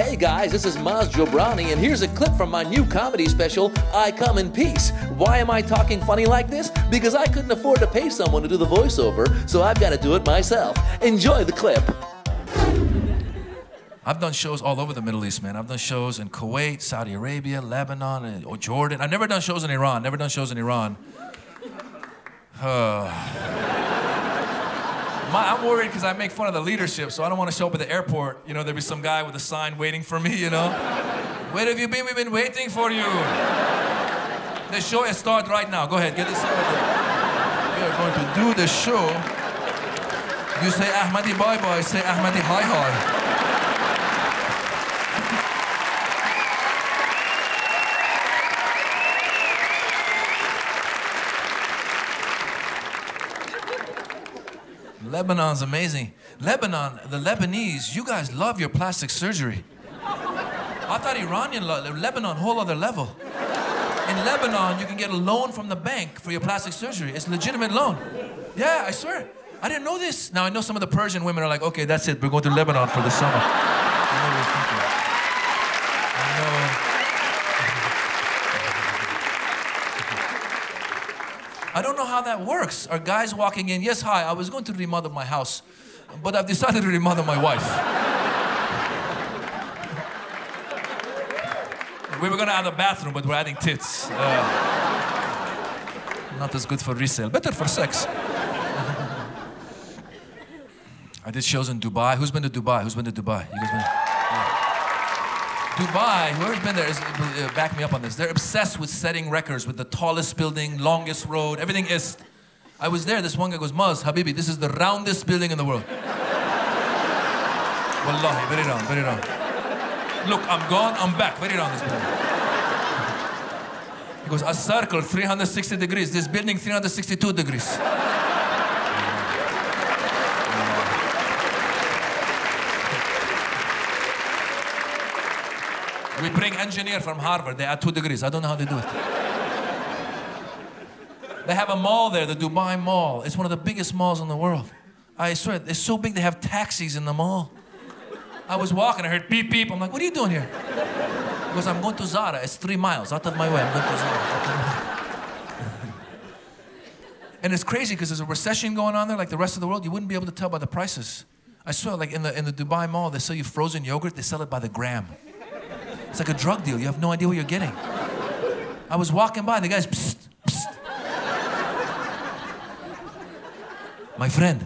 Hey guys, this is Maz Jobrani, and here's a clip from my new comedy special, I Come in Peace. Why am I talking funny like this? Because I couldn't afford to pay someone to do the voiceover, so I've got to do it myself. Enjoy the clip. I've done shows all over the Middle East, man. I've done shows in Kuwait, Saudi Arabia, Lebanon, or Jordan. I've never done shows in Iran. I'm worried because I make fun of the leadership, so I don't want to show up at the airport. You know, there'll be some guy with a sign waiting for me, you know? Where have you been? We've been waiting for you. The show is start right now. Go ahead, get this started. We are going to do the show. You say Ahmadi bye-bye, say Ahmadi hi-hi. Lebanon's amazing. Lebanon, the Lebanese, you guys love your plastic surgery. I thought Lebanon, whole other level. In Lebanon, you can get a loan from the bank for your plastic surgery. It's a legitimate loan. Yeah, I swear. I didn't know this. Now, I know some of the Persian women are like, okay, that's it. We're going to Lebanon for the summer. I know what you're thinking. I know. I don't know how that works. Are guys walking in, yes, hi, I was going to remodel my house, but I've decided to remodel my wife. We were gonna add a bathroom, but we're adding tits. Not as good for resale, better for sex. I did shows in Dubai. Who's been to Dubai? You guys been? Yeah. Dubai, whoever's been there, back me up on this. They're obsessed with setting records with the tallest building, longest road, everything is. I was there, this one guy goes, Maz, Habibi, this is the roundest building in the world. Wallahi, very round, very round. Look, I'm gone, I'm back, very round this building. He goes, a circle, 360 degrees, this building, 362 degrees. We bring engineer from Harvard, they add 2 degrees. I don't know how they do it. They have a mall there, the Dubai Mall. It's one of the biggest malls in the world. I swear, it's so big they have taxis in the mall. I was walking, I heard beep beep. I'm like, what are you doing here? He goes, I'm going to Zara. It's 3 miles out of my way. I'm going to Zara. And it's crazy because there's a recession going on there like the rest of the world. You wouldn't be able to tell by the prices. I swear, like in the Dubai Mall, they sell you frozen yogurt. They sell it by the gram. It's like a drug deal. You have no idea what you're getting. I was walking by, the guy's psst, psst. My friend.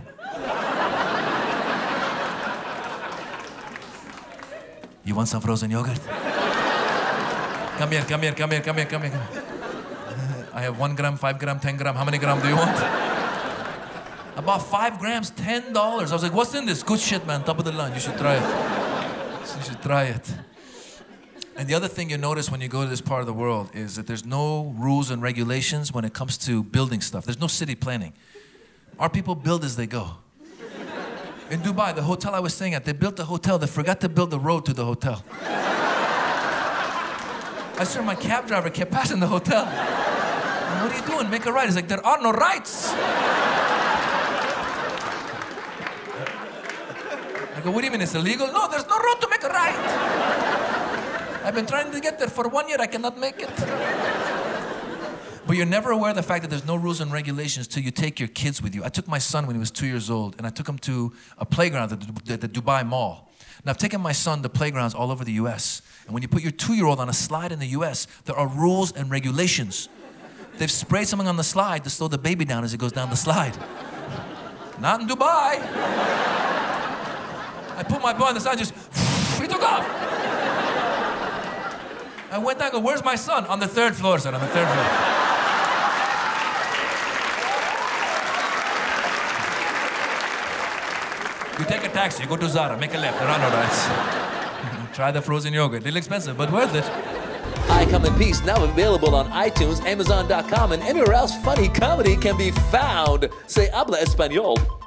You want some frozen yogurt? Come here. I have 1 gram, 5 gram, 10 gram. How many gram do you want? About 5 grams, $10. I was like, what's in this? Good shit, man. Top of the line. You should try it. And the other thing you notice when you go to this part of the world is that there's no rules and regulations when it comes to building stuff. There's no city planning. Our people build as they go. In Dubai, the hotel I was staying at, they built the hotel. They forgot to build the road to the hotel. I swear my cab driver kept passing the hotel. And what are you doing? Make a right. He's like, there are no rights. I go, what do you mean it's illegal? No, there's no road to make a right. I've been trying to get there for 1 year, I cannot make it. But you're never aware of the fact that there's no rules and regulations till you take your kids with you. I took my son when he was 2 years old, and I took him to a playground at the Dubai Mall. Now, I've taken my son to playgrounds all over the US, and when you put your 2-year-old on a slide in the US, there are rules and regulations. They've sprayed something on the slide to slow the baby down as it goes down the slide. Not in Dubai. I put my boy on the side, just, he took off. I went down and go, where's my son? On the 3rd floor, sir, on the 3rd floor. You take a taxi, you go to Zara, make a left, there are no rights. Try the frozen yogurt, a little expensive, but worth it. I Come in Peace, now available on iTunes, Amazon.com, and anywhere else funny comedy can be found. Say habla español.